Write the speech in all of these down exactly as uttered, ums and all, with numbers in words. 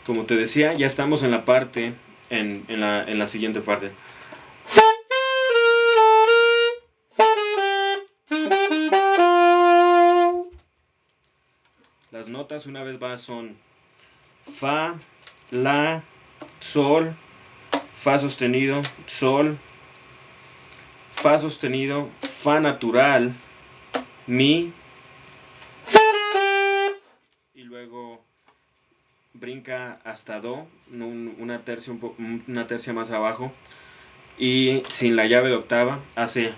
Como te decía, ya estamos en la parte, en, en, la, en la siguiente parte. Las notas una vez más son Fa, La, Sol, Fa sostenido, Sol, Fa sostenido, Fa natural, Mi, y luego brinca hasta Do, una tercia, un po, una tercia más abajo, y sin la llave de octava hace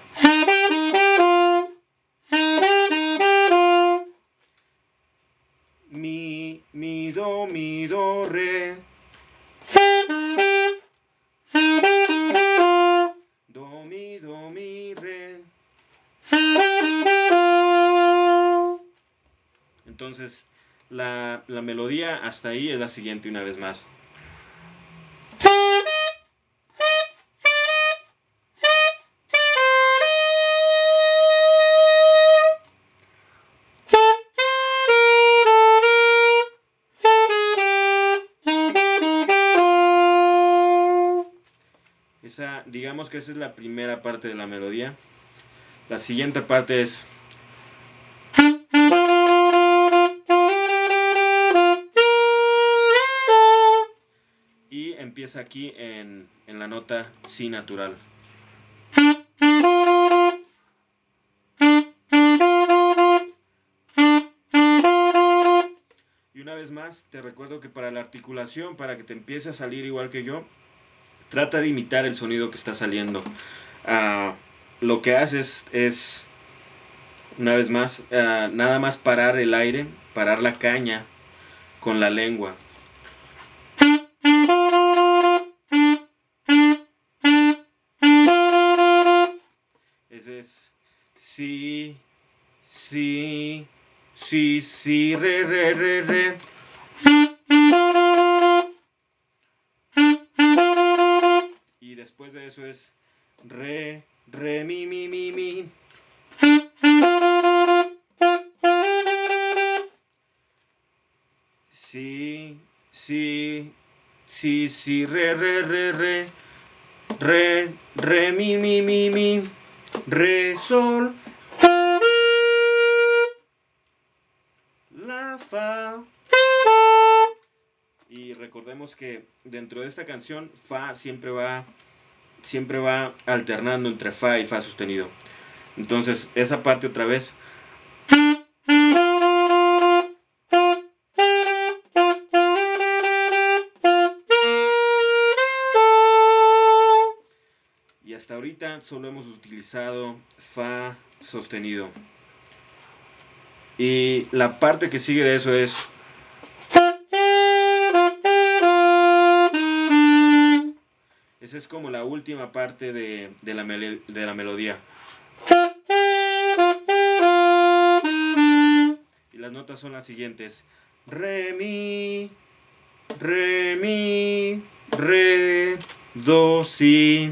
Mi, Mi, Do, Mi, Do, Re, Do, Mi, Do, Mi, Re. Entonces la, la melodía hasta ahí es la siguiente una vez más. Esa, digamos que esa es la primera parte de la melodía. La siguiente parte es y empieza aquí en, en la nota Si natural. Y una vez más, te recuerdo que para la articulación, para que te empiece a salir igual que yo, trata de imitar el sonido que está saliendo. Uh, lo que haces es, una vez más, uh, nada más parar el aire, parar la caña con la lengua. Ese es Si, Si, Si, Si, Re, Re, Re, Re. Y después de eso es Re, Re, Mi, Mi, Mi, Mi. Si, Si, Si, Si, Re, Re, Re, Re. Re, Re, Mi, Mi, Mi, Mi. Re, Sol. La, Fa. Y recordemos que dentro de esta canción Fa siempre va siempre va alternando entre Fa y Fa sostenido. Entonces esa parte otra vez. Y hasta ahorita solo hemos utilizado Fa sostenido. Y la parte que sigue de eso es esa es como la última parte de, de, la, de la melodía. Y las notas son las siguientes. Re, Mi, Re, Mi, Re, Do, Si.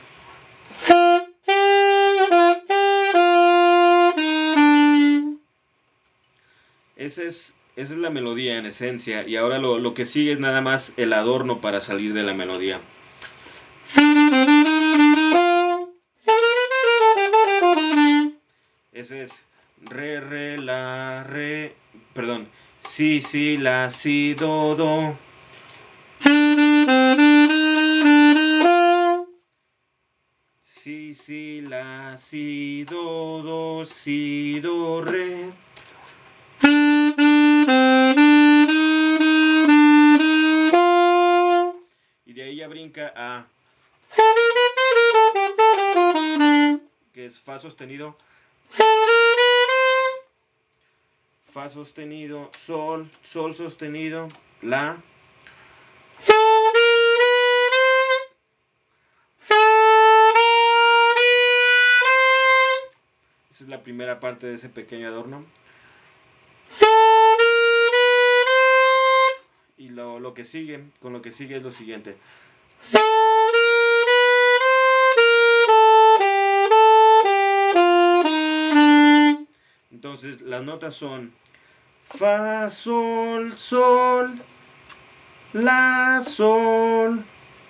Esa es, esa es la melodía en esencia. Y ahora lo, lo que sigue es nada más el adorno para salir de la melodía. Ese es Re, Re, La, Re. Perdón. Si, Si, La, Si, Do, Do. Si, Si, La, Si, Do, Do, Si, Do, Re. Y de ahí ya brinca a que es Fa sostenido, Fa sostenido, Sol, Sol sostenido, La. Esa es la primera parte de ese pequeño adorno. Y lo, lo que sigue, con lo que sigue es lo siguiente. Entonces las notas son Fa, Sol, Sol, la, sol,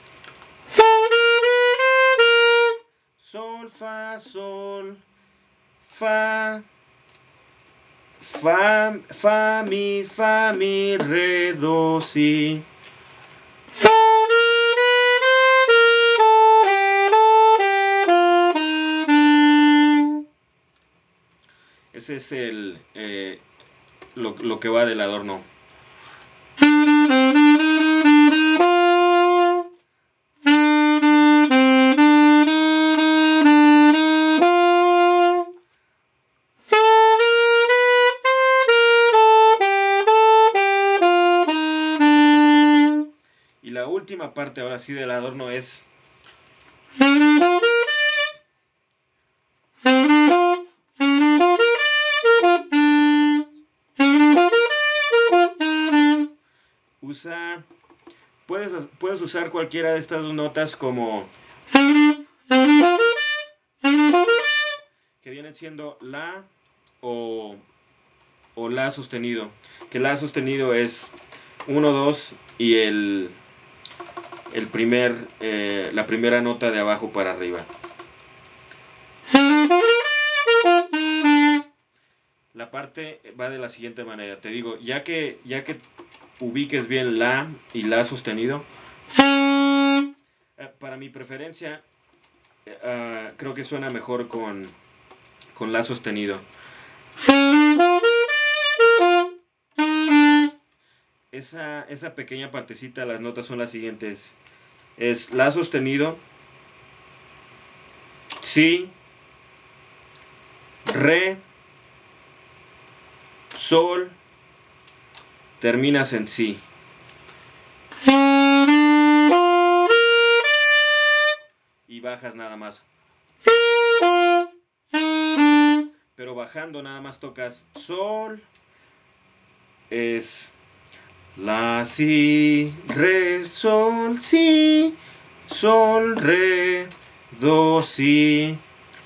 sol, fa, sol, fa, fa, fa, mi, fa, mi, re, do, si. Ese es el eh, lo, lo que va del adorno. Y la última parte ahora sí del adorno es usa puedes, puedes usar cualquiera de estas dos notas como que vienen siendo la o, o la sostenido, que la sostenido es uno, dos y el el primer eh, la primera nota de abajo para arriba. La parte va de la siguiente manera, te digo, ya que ya que ubiques bien la y la sostenido, eh, para mi preferencia uh, creo que suena mejor con con la sostenido. Esa, esa pequeña partecita, las notas son las siguientes. Es la sostenido, si, re, sol, terminas en si. Y bajas nada más. Pero bajando nada más tocas sol, es la, si, re, sol, si, sol, re, do, si.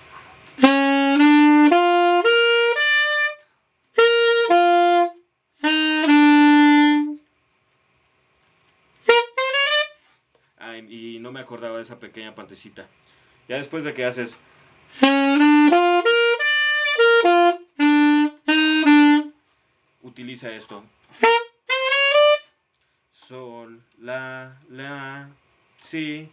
Ay, y no me acordaba de esa pequeña partecita. Ya después de que haces utiliza esto. Sol, la, la, si.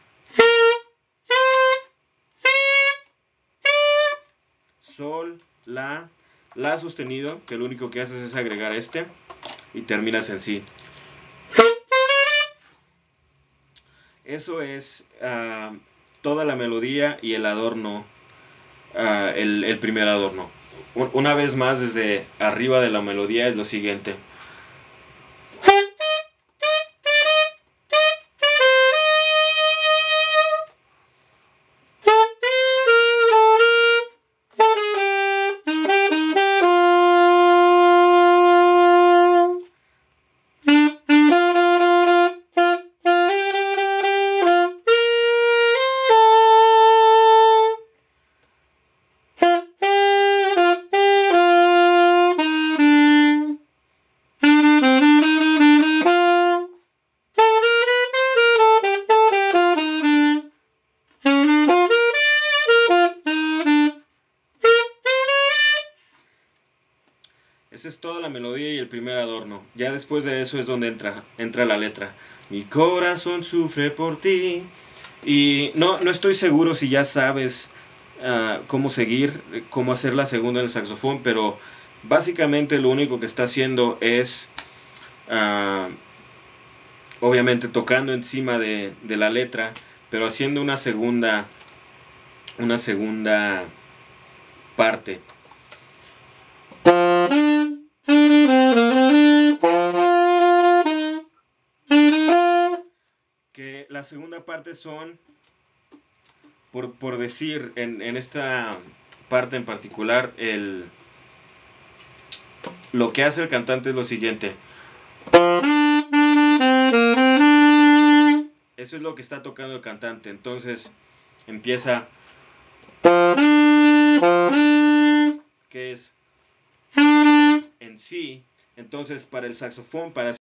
Sol, la, la sostenido, que lo único que haces es agregar este y terminas en si. Eso es uh, toda la melodía y el adorno, uh, el, el primer adorno. Una vez más, desde arriba de la melodía es lo siguiente. Esa es toda la melodía y el primer adorno. Ya después de eso es donde entra, entra la letra. Mi corazón sufre por ti. Y no, no estoy seguro si ya sabes uh, cómo seguir, cómo hacer la segunda en el saxofón, pero básicamente lo único que está haciendo es, uh, obviamente tocando encima de, de la letra, pero haciendo una segunda, una segunda parte. Que la segunda parte son, por, por decir, en, en esta parte en particular, el, lo que hace el cantante es lo siguiente. Eso es lo que está tocando el cantante. Entonces empieza, que es en sí. Entonces para el saxofón, para